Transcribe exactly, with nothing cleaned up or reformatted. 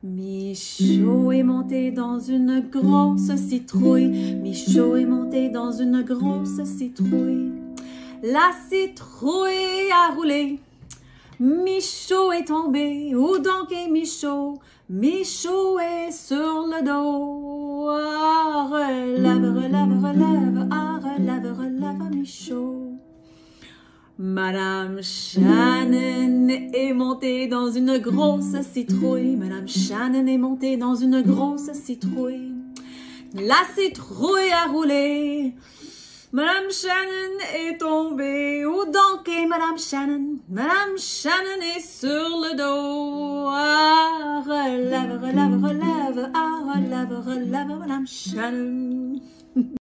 Michaud est monté dans une grosse citrouille. Michaud est monté dans une grosse citrouille. La citrouille a roulé. Michaud est tombé. Où donc est Michaud? Michaud est sur le dos. Ah, relève, relève, relève. Ah, relève, relève, Michaud. Madame Shannon est montée dans une grosse citrouille. Madame Shannon est montée dans une grosse citrouille. La citrouille a roulé. Madame Shannon est tombée. Où donc est Madame Shannon? Madame Shannon est sur le dos. Ah, relève, relève, relève. Ah, relève, relève, Madame Shannon.